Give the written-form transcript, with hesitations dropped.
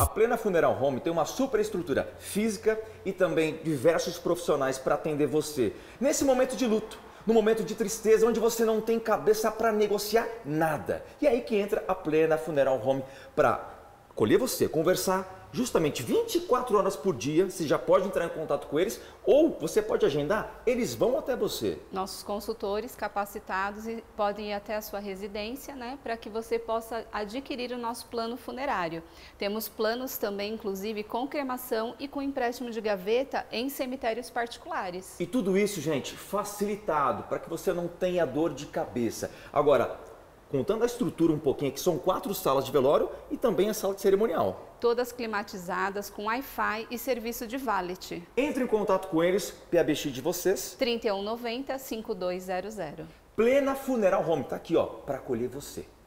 A Plena Funeral Home tem uma super estrutura física e também diversos profissionais para atender você nesse momento de luto, no momento de tristeza, onde você não tem cabeça para negociar nada. E aí que entra a Plena Funeral Home para acolher você, conversar justamente 24 horas por dia. Você já pode entrar em contato com eles ou você pode agendar, eles vão até você. Nossos consultores capacitados podem ir até a sua residência, né, para que você possa adquirir o nosso plano funerário. Temos planos também, inclusive, com cremação e com empréstimo de gaveta em cemitérios particulares. E tudo isso, gente, facilitado para que você não tenha dor de cabeça. Agora, contando a estrutura um pouquinho, que são 4 salas de velório e também a sala de cerimonial. Todas climatizadas, com Wi-Fi e serviço de valet. Entre em contato com eles, PABX de vocês. 3190-5200. Plena Funeral Home, tá aqui ó, para acolher você.